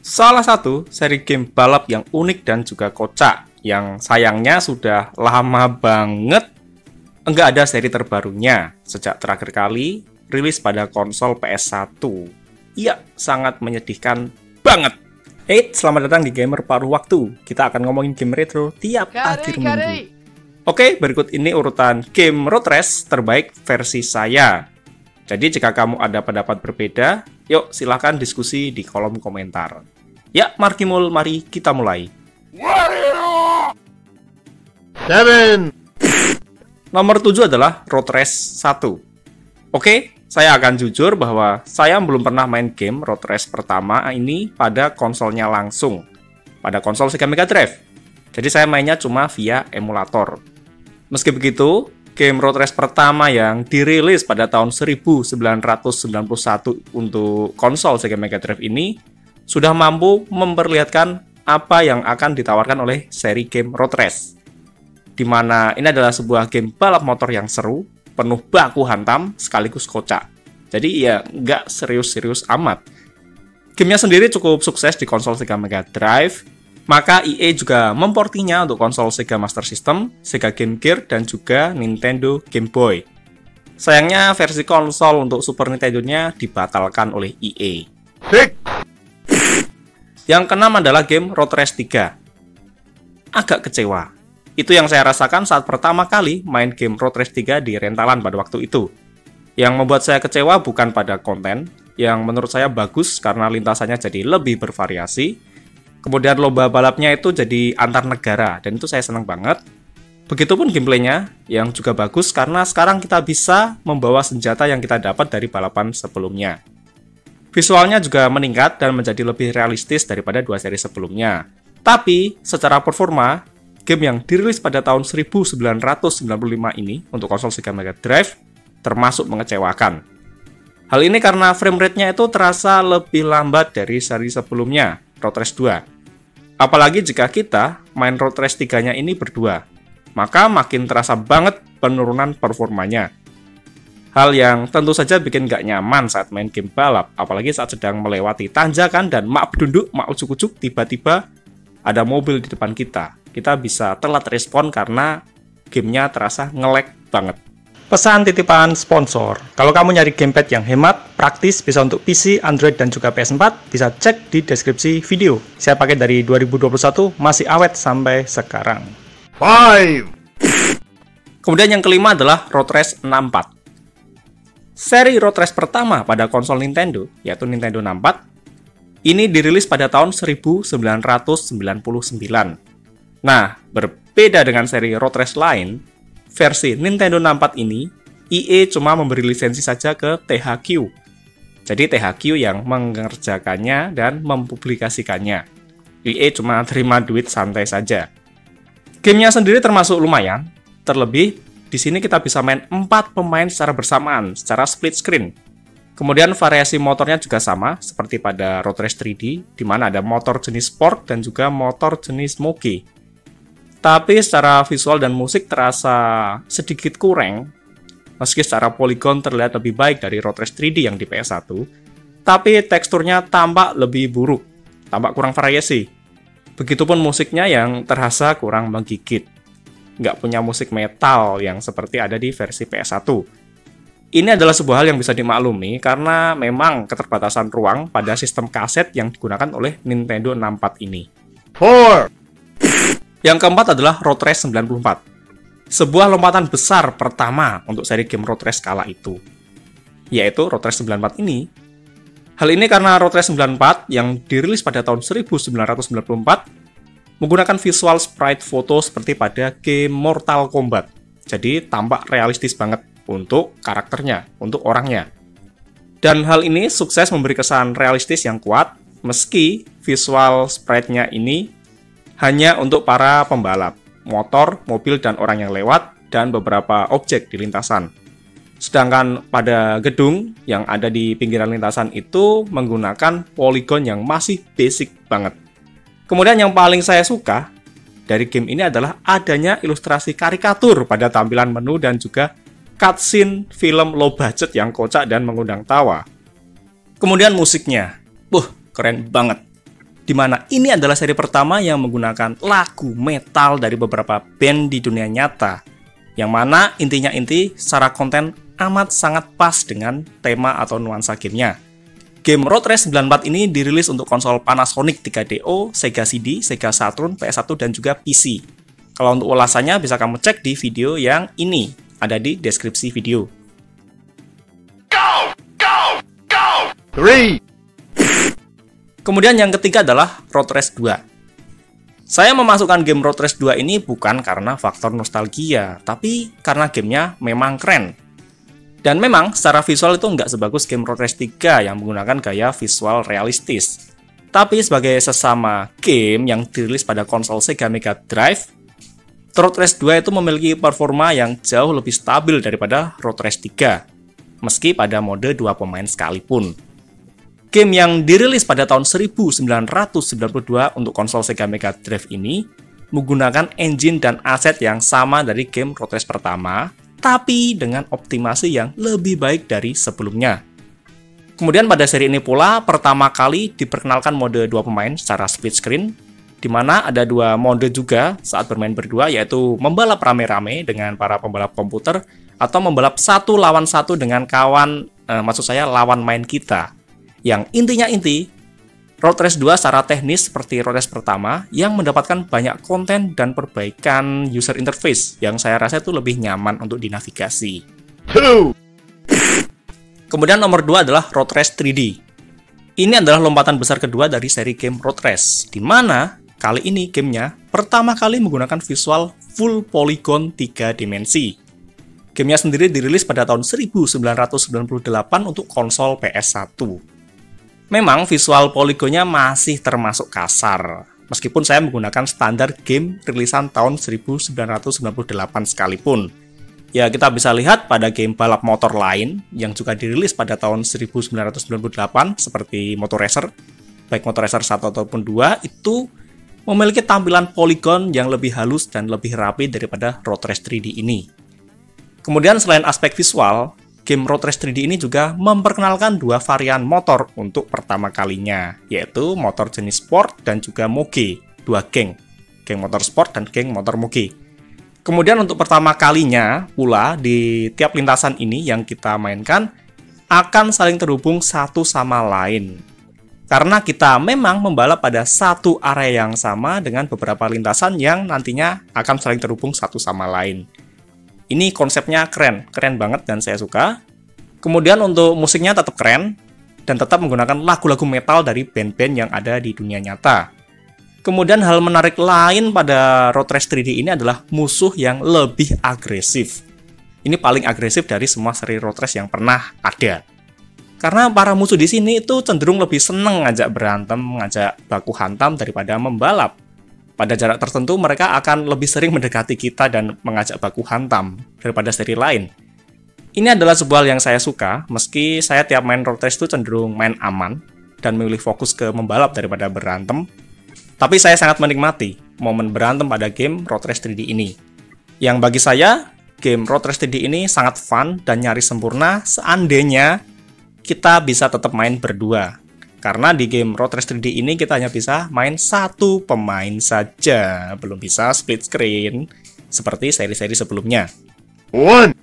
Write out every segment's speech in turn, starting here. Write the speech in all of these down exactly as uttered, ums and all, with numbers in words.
Salah satu seri game balap yang unik dan juga kocak, yang sayangnya sudah lama banget enggak ada seri terbarunya sejak terakhir kali rilis pada konsol P S satu. Iya, sangat menyedihkan banget. Hey, selamat datang di Gamer Paruh Waktu. Kita akan ngomongin game retro tiap kari, akhir minggu. Kari. Oke, berikut ini urutan game road race terbaik versi saya. Jadi jika kamu ada pendapat berbeda, yuk silahkan diskusi di kolom komentar. Ya, Markimul, mari kita mulai. Seven. Nomor tujuh adalah Road Race satu. Oke, saya akan jujur bahwa saya belum pernah main game Road Race pertama ini pada konsolnya langsung, pada konsol Sega Mega Drive. Jadi saya mainnya cuma via emulator. Meski begitu, game Road Race pertama yang dirilis pada tahun seribu sembilan ratus sembilan puluh satu untuk konsol Sega Mega Drive ini sudah mampu memperlihatkan apa yang akan ditawarkan oleh seri game Road Race. Di mana ini adalah sebuah game balap motor yang seru, penuh baku hantam, sekaligus kocak. Jadi ya nggak serius-serius amat. Gamenya sendiri cukup sukses di konsol Sega Mega Drive, maka E A juga memportinya untuk konsol Sega Master System, Sega Game Gear, dan juga Nintendo Game Boy. Sayangnya versi konsol untuk Super Nintendo-nya dibatalkan oleh E A. Yang keenam adalah game Road Race tiga. Agak kecewa. Itu yang saya rasakan saat pertama kali main game Road Race tiga di rentalan pada waktu itu. Yang membuat saya kecewa bukan pada konten, yang menurut saya bagus karena lintasannya jadi lebih bervariasi. Kemudian lomba balapnya itu jadi antar negara, dan itu saya senang banget. Begitupun gameplaynya, yang juga bagus karena sekarang kita bisa membawa senjata yang kita dapat dari balapan sebelumnya. Visualnya juga meningkat dan menjadi lebih realistis daripada dua seri sebelumnya. Tapi, secara performa, game yang dirilis pada tahun seribu sembilan ratus sembilan puluh lima ini untuk konsol Sega Mega Drive termasuk mengecewakan. Hal ini karena frame rate-nya itu terasa lebih lambat dari seri sebelumnya, Road Race dua. Apalagi jika kita main Road Race tiga-nya ini berdua, maka makin terasa banget penurunan performanya. Hal yang tentu saja bikin gak nyaman saat main game balap, apalagi saat sedang melewati tanjakan dan mak bedunduk, mak ucuk-ucuk, tiba-tiba ada mobil di depan kita. Kita bisa telat respon karena gamenya terasa nge-lag banget. Pesan titipan sponsor, kalau kamu nyari gamepad yang hemat, praktis, bisa untuk P C, Android, dan juga P S empat, bisa cek di deskripsi video. Saya pakai dari dua ribu dua puluh satu, masih awet sampai sekarang. Five. Kemudian yang kelima adalah Road Race enam empat. Seri Road Race pertama pada konsol Nintendo, yaitu Nintendo enam empat, ini dirilis pada tahun seribu sembilan ratus sembilan puluh sembilan. Nah, berbeda dengan seri Road Race lain, versi Nintendo enam empat ini, E A cuma memberi lisensi saja ke T H Q. Jadi T H Q yang mengerjakannya dan mempublikasikannya. E A cuma terima duit santai saja. Gamenya sendiri termasuk lumayan, terlebih di sini kita bisa main empat pemain secara bersamaan, secara split screen. Kemudian variasi motornya juga sama, seperti pada Road Race tiga D, di mana ada motor jenis sport dan juga motor jenis moge. Tapi secara visual dan musik terasa sedikit kurang, meski secara poligon terlihat lebih baik dari Road Race tiga D yang di P S satu, tapi teksturnya tampak lebih buruk, tampak kurang variasi. Begitupun musiknya yang terasa kurang menggigit. Nggak punya musik metal yang seperti ada di versi P S satu. Ini adalah sebuah hal yang bisa dimaklumi karena memang keterbatasan ruang pada sistem kaset yang digunakan oleh Nintendo enam empat ini. Four. Yang keempat adalah Road Race sembilan puluh empat. Sebuah lompatan besar pertama untuk seri game Road Race kala itu, yaitu Road Race sembilan puluh empat ini. Hal ini karena Road Race sembilan puluh empat yang dirilis pada tahun seribu sembilan ratus sembilan puluh empat menggunakan visual sprite foto seperti pada game Mortal Kombat. Jadi tampak realistis banget untuk karakternya, untuk orangnya. Dan hal ini sukses memberi kesan realistis yang kuat, meski visual sprite-nya ini hanya untuk para pembalap, motor, mobil, dan orang yang lewat, dan beberapa objek di lintasan. Sedangkan pada gedung yang ada di pinggiran lintasan itu menggunakan poligon yang masih basic banget. Kemudian yang paling saya suka dari game ini adalah adanya ilustrasi karikatur pada tampilan menu dan juga cutscene film low budget yang kocak dan mengundang tawa. Kemudian musiknya, wuh, keren banget. Dimana ini adalah seri pertama yang menggunakan lagu metal dari beberapa band di dunia nyata, yang mana intinya inti secara konten amat sangat pas dengan tema atau nuansa gamenya. Game Road Race sembilan puluh empat ini dirilis untuk konsol Panasonic tiga D O, Sega C D, Sega Saturn, P S satu, dan juga P C. Kalau untuk ulasannya bisa kamu cek di video yang ini, ada di deskripsi video. Go! Go! Go! Three! Kemudian yang ketiga adalah Road Race dua. Saya memasukkan game Road Race dua ini bukan karena faktor nostalgia, tapi karena gamenya memang keren. Dan memang secara visual itu nggak sebagus game Road Race tiga yang menggunakan gaya visual realistis. Tapi sebagai sesama game yang dirilis pada konsol Sega Mega Drive, Road Race dua itu memiliki performa yang jauh lebih stabil daripada Road Race tiga, meski pada mode dua pemain sekalipun. Game yang dirilis pada tahun seribu sembilan ratus sembilan puluh dua untuk konsol Sega Mega Drive ini menggunakan engine dan aset yang sama dari game Road Race pertama, tapi dengan optimasi yang lebih baik dari sebelumnya. Kemudian pada seri ini pula pertama kali diperkenalkan mode dua pemain secara split screen, di mana ada dua mode juga saat bermain berdua, yaitu membalap rame-rame dengan para pembalap komputer atau membalap satu lawan satu dengan kawan, eh, maksud saya lawan main kita. Yang intinya inti, Road Race dua secara teknis seperti Road Race pertama yang mendapatkan banyak konten dan perbaikan user interface yang saya rasa itu lebih nyaman untuk dinavigasi. Two! Kemudian nomor dua adalah Road Race tiga D. Ini adalah lompatan besar kedua dari seri game Road Race, di mana kali ini gamenya pertama kali menggunakan visual full polygon tiga dimensi. Gamenya sendiri dirilis pada tahun seribu sembilan ratus sembilan puluh delapan untuk konsol P S satu. Memang visual poligonnya masih termasuk kasar, meskipun saya menggunakan standar game rilisan tahun seribu sembilan ratus sembilan puluh delapan sekalipun. Ya, kita bisa lihat pada game balap motor lain yang juga dirilis pada tahun seribu sembilan ratus sembilan puluh delapan seperti Motor Racer, baik Motor Racer satu ataupun dua, itu memiliki tampilan poligon yang lebih halus dan lebih rapi daripada Road Race tiga D ini. Kemudian selain aspek visual, game Road Race tiga D ini juga memperkenalkan dua varian motor untuk pertama kalinya, yaitu motor jenis sport dan juga moge, dua geng, geng motor sport dan geng motor moge. Kemudian untuk pertama kalinya pula di tiap lintasan ini yang kita mainkan akan saling terhubung satu sama lain. Karena kita memang membalap pada satu area yang sama dengan beberapa lintasan yang nantinya akan saling terhubung satu sama lain. Ini konsepnya keren, keren banget dan saya suka. Kemudian untuk musiknya tetap keren, dan tetap menggunakan lagu-lagu metal dari band-band yang ada di dunia nyata. Kemudian hal menarik lain pada Road Race tiga D ini adalah musuh yang lebih agresif. Ini paling agresif dari semua seri Road Race yang pernah ada. Karena para musuh di sini itu cenderung lebih seneng ngajak berantem, ngajak baku hantam daripada membalap. Pada jarak tertentu mereka akan lebih sering mendekati kita dan mengajak baku hantam daripada seri lain. Ini adalah sebuah hal yang saya suka, meski saya tiap main Road Race itu cenderung main aman dan memilih fokus ke membalap daripada berantem. Tapi saya sangat menikmati momen berantem pada game Road Race tiga D ini. Yang bagi saya, game Road Race tiga D ini sangat fun dan nyaris sempurna seandainya kita bisa tetap main berdua. Karena di game Road Race tiga D ini kita hanya bisa main satu pemain saja, belum bisa split screen seperti seri-seri sebelumnya. One.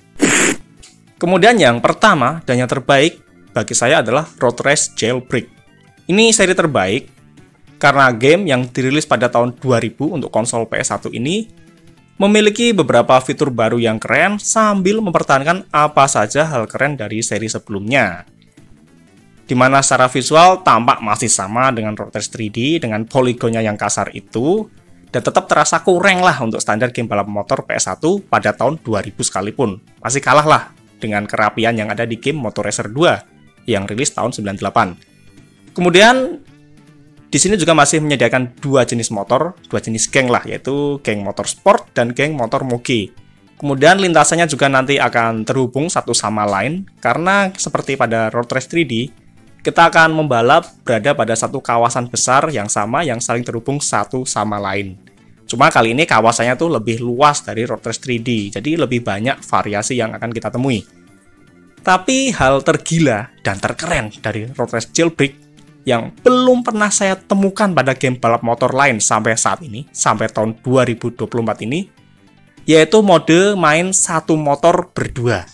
Kemudian yang pertama dan yang terbaik bagi saya adalah Road Race Jailbreak. Ini seri terbaik karena game yang dirilis pada tahun dua ribu untuk konsol P S satu ini memiliki beberapa fitur baru yang keren sambil mempertahankan apa saja hal keren dari seri sebelumnya. Di mana secara visual tampak masih sama dengan Road Race tiga D dengan poligonnya yang kasar itu, dan tetap terasa kurang lah untuk standar game balap motor P S satu pada tahun dua ribu sekalipun. Masih kalah lah dengan kerapian yang ada di game Motor Racer dua yang rilis tahun sembilan puluh delapan. Kemudian di sini juga masih menyediakan dua jenis motor, dua jenis geng lah, yaitu geng motor sport dan geng motor moge. Kemudian lintasannya juga nanti akan terhubung satu sama lain, karena seperti pada Road Race tiga D, kita akan membalap berada pada satu kawasan besar yang sama yang saling terhubung satu sama lain. Cuma kali ini kawasannya tuh lebih luas dari Road Race tiga D, jadi lebih banyak variasi yang akan kita temui. Tapi hal tergila dan terkeren dari Road Race Jailbreak yang belum pernah saya temukan pada game balap motor lain sampai saat ini, sampai tahun dua ribu dua puluh empat ini, yaitu mode main satu motor berdua.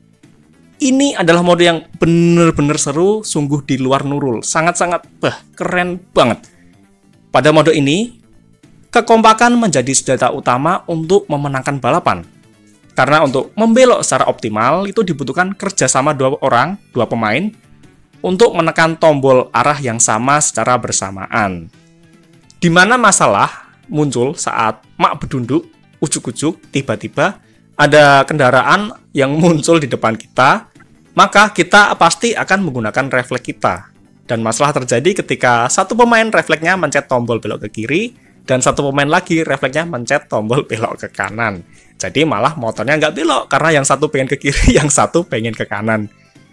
Ini adalah mode yang bener-bener seru, sungguh di luar nurul, sangat-sangat bah, keren banget. Pada mode ini, kekompakan menjadi senjata utama untuk memenangkan balapan. Karena untuk membelok secara optimal, itu dibutuhkan kerjasama dua orang, dua pemain, untuk menekan tombol arah yang sama secara bersamaan. Di mana masalah muncul saat mak bedunduk, ujuk-ujuk, tiba-tiba ada kendaraan yang muncul di depan kita, maka kita pasti akan menggunakan refleks kita. Dan masalah terjadi ketika satu pemain refleksnya mencet tombol belok ke kiri, dan satu pemain lagi refleksnya mencet tombol belok ke kanan. Jadi malah motornya nggak belok, karena yang satu pengen ke kiri, yang satu pengen ke kanan.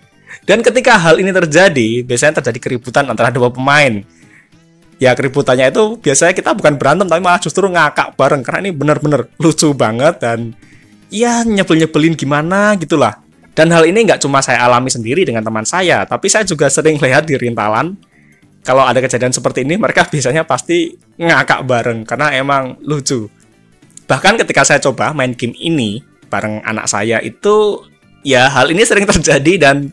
Dan ketika hal ini terjadi, biasanya terjadi keributan antara dua pemain. Ya, keributannya itu biasanya kita bukan berantem, tapi malah justru ngakak bareng. Karena ini bener-bener lucu banget dan ya nyebel-nyebelin gimana gitulah. Dan hal ini nggak cuma saya alami sendiri dengan teman saya, tapi saya juga sering lihat di rintalan. Kalau ada kejadian seperti ini, mereka biasanya pasti ngakak bareng, karena emang lucu. Bahkan ketika saya coba main game ini bareng anak saya itu, ya hal ini sering terjadi dan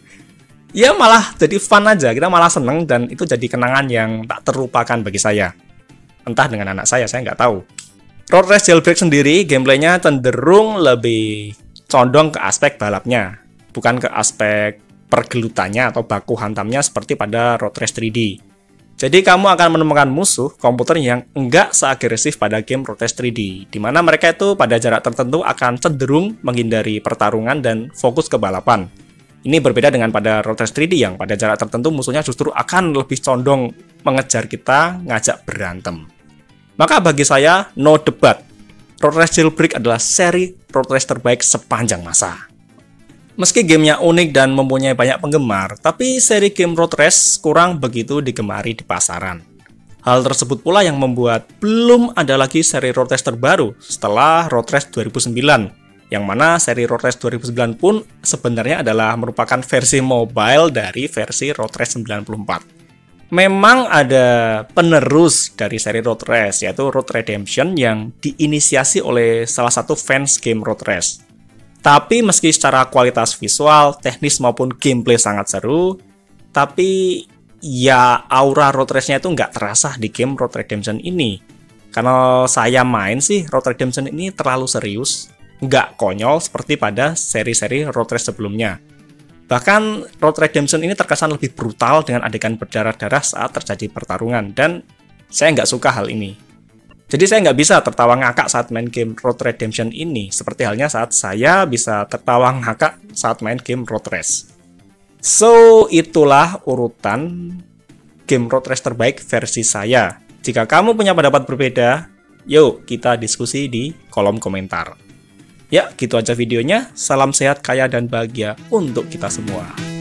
ya malah jadi fun aja, kita malah seneng dan itu jadi kenangan yang tak terlupakan bagi saya. Entah dengan anak saya, saya nggak tahu. Road Race Jailbreak sendiri, gameplaynya cenderung lebih condong ke aspek balapnya, bukan ke aspek pergelutannya atau baku hantamnya seperti pada Road Race tiga D. Jadi kamu akan menemukan musuh komputer yang enggak seagresif pada game Road Race tiga D, di mana mereka itu pada jarak tertentu akan cenderung menghindari pertarungan dan fokus ke balapan. Ini berbeda dengan pada Road Race tiga D yang pada jarak tertentu musuhnya justru akan lebih condong mengejar kita, ngajak berantem. Maka bagi saya, no debat, Road Race Jailbreak adalah seri Road Race terbaik sepanjang masa. Meski gamenya unik dan mempunyai banyak penggemar, tapi seri game Road Race kurang begitu digemari di pasaran. Hal tersebut pula yang membuat belum ada lagi seri Road Race terbaru setelah Road Race dua ribu sembilan, yang mana seri Road Race dua ribu sembilan pun sebenarnya adalah merupakan versi mobile dari versi Road Race sembilan puluh empat. Memang ada penerus dari seri Road Race, yaitu Road Redemption yang diinisiasi oleh salah satu fans game Road Race. Tapi meski secara kualitas visual, teknis maupun gameplay sangat seru, tapi ya aura Road Race-nya itu nggak terasa di game Road Redemption ini. Karena saya main sih, Road Redemption ini terlalu serius, nggak konyol seperti pada seri-seri Road Race sebelumnya. Bahkan Road Redemption ini terkesan lebih brutal dengan adegan berdarah-darah saat terjadi pertarungan, dan saya nggak suka hal ini. Jadi saya nggak bisa tertawa ngakak saat main game Road Redemption ini, seperti halnya saat saya bisa tertawa ngakak saat main game Road Race. So, itulah urutan game Road Race terbaik versi saya. Jika kamu punya pendapat berbeda, yuk kita diskusi di kolom komentar. Ya, gitu aja videonya. Salam sehat, kaya, dan bahagia untuk kita semua.